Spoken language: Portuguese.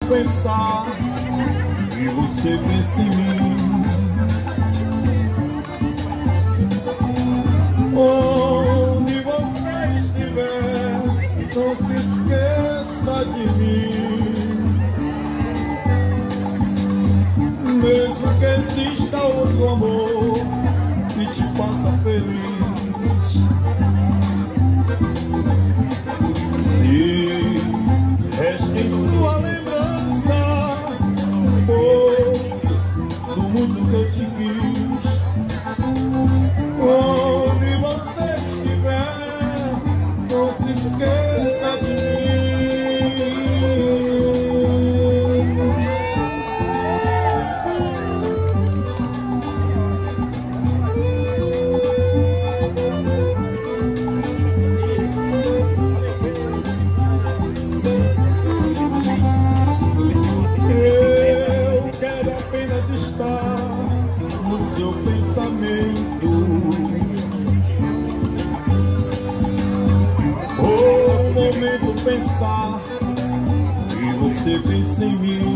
pensar e você pensa em mim. Onde você estiver, não se esqueça de mim. Mesmo que exista outro amor que te faça feliz, se resta em sua lembrança do mundo que eu te quis. Onde você estiver, não se esqueça de mim. Eu quero apenas estar no seu pensamento, por um momento pensar e você pensa em mim.